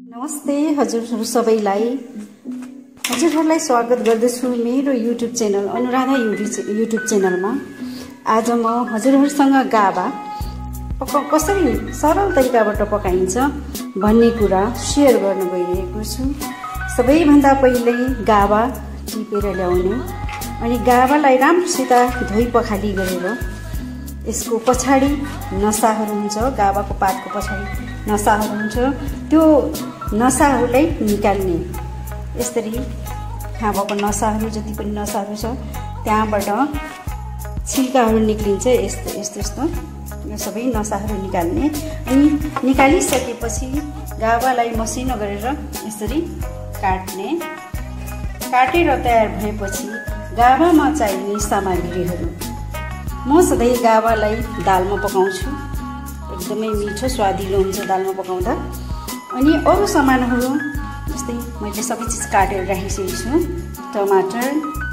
नमस्ते हजुरहरु सबैलाई हजुरहरुलाई स्वागत गर्दछु मेरो युट्युब च्यानल अनुराधा युट्युब च्यानलमा। आज म हजुरहरुसँग गाबा कसरी सरल तरिकाबाट पकाइन्छ भन्ने कुरा शेयर गर्न गइरहेको छु। सबैभन्दा पहिले गाबा टिपेर ल्याउने अनि गाबालाई राम्रोसित धोई पखाली गरेर यसको पछाडी नसाहरु हुन्छ, गाबाको पातको पछाडी नसाहरु हुन्छ, त्यो नसाहरुलाई निकाल्ने। यसरी यहाँ भएको नसाहरु जति पनि नसाहरु छ त्यहाँबाट छिल्काहरु निक्लिन्छ। यस्तो यो सबै नसाहरु निकाल्ने अनि निकालिसकेपछि गाबालाई मसिनो गरेर यसरी काट्ने। काटेर तयार भएपछि गाबामा चाहिने सामग्रीहरु, म सधैँ गाबालाई दालमा पकाउँछु, एकदमै मिठो स्वादिलो हुन्छ दालमा पकाउँदा। अनि अरु सामानहरु जस्तै मैले सबै चीज काटेर राखिसकेको छु। टमाटर,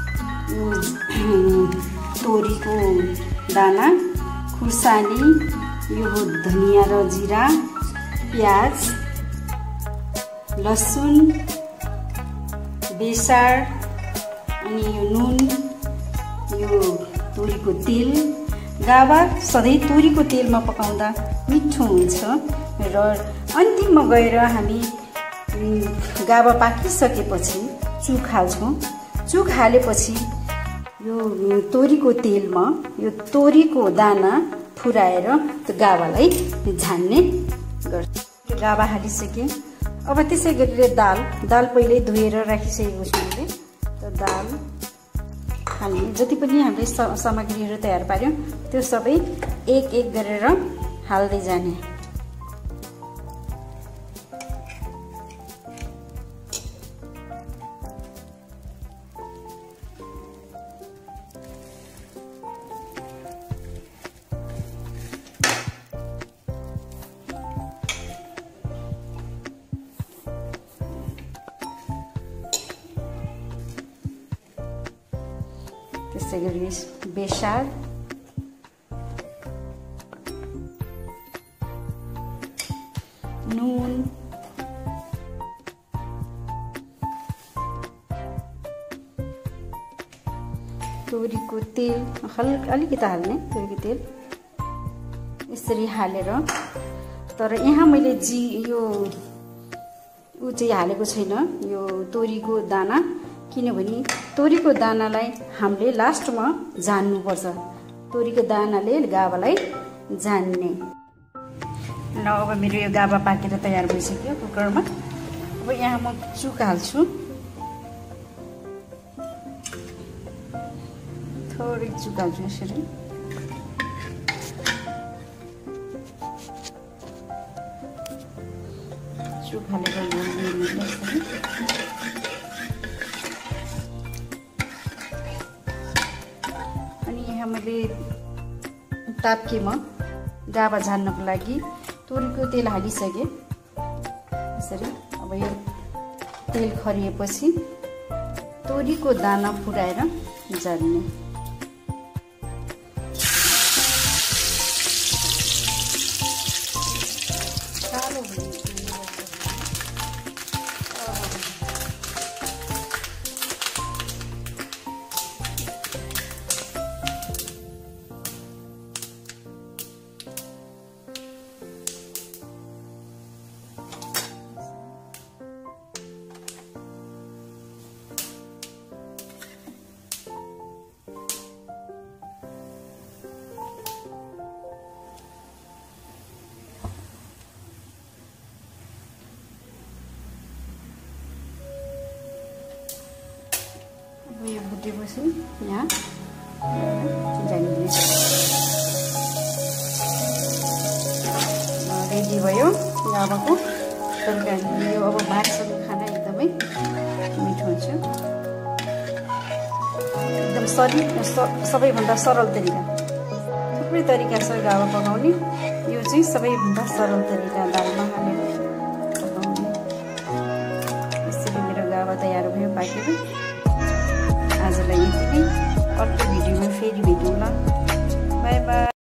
तोरीको दाना, खुर्सानी, यो धनिया र जीरा, प्याज, लसुन, बेसार, अनि यो नुन, यो तोरीको तेल। गाबा सधैँ तोरीको तेलमा पकाउँदा मिठो हुन्छ र अन्तिममा गएर हामी गाबा पाकिसकेपछि चुक हाल्छौँ। चुक हालेपछि यो तोरीको तेलमा यो तोरीको दाना फुराएर त्यो गाबालाई झान्ने गर्छ। गाबा हालिसके अब त्यसै गरेर दाल पहिल्यै धोएर राखिसकेको छु मैले। त्यो दाल हाल्ने, जति पनि हामीले सामग्रीहरु तयार पार्यौं त्यो सबै एक एक गरेर हाल्दै जाने। त्यसै गरी बेसार, नुन, तोरीको तेल अलिकति हाल्ने, तोरीको तेल यसरी हालेर। तर यहाँ मैले यो उ चाहिँ हालेको छैन, यो तोरीको दाना, किनभने तोरीको दानालाई हामीले लास्टमा झान्नुपर्छ। तोरीको दानाले गाबालाई झान्ने। ल अब मेरो यो गाबा पाकेर तयार भइसक्यो कुकरमा। अब यहाँ म चुक हाल्छु, थोरै चुक हाल्छु यसरी। चुक हालेर मैले ताप्केमा गाबा झान्नको लागि तोरीको तेल हालिसके। यसरी अब यो तेल खरिएपछि तोरीको दाना फुराएर झान्ने। यो भुटेपछि यहाँ जानिदिने रेडी भयो गाबाको तरकारी। यो अब भातसँग खाना एकदमै मिठो हुन्छ। एकदम सबैभन्दा सरल तरिका। थुप्रै तरिका छ गाबा पकाउने, यो चाहिँ सबैभन्दा सरल तरिका, दालमा हालेर पकाउने। यसरी मेरो गाबा तयार भयो पाकेर। आजलाई यति नै, अर्को भिडियोमा फेरि भेटौँला। By by.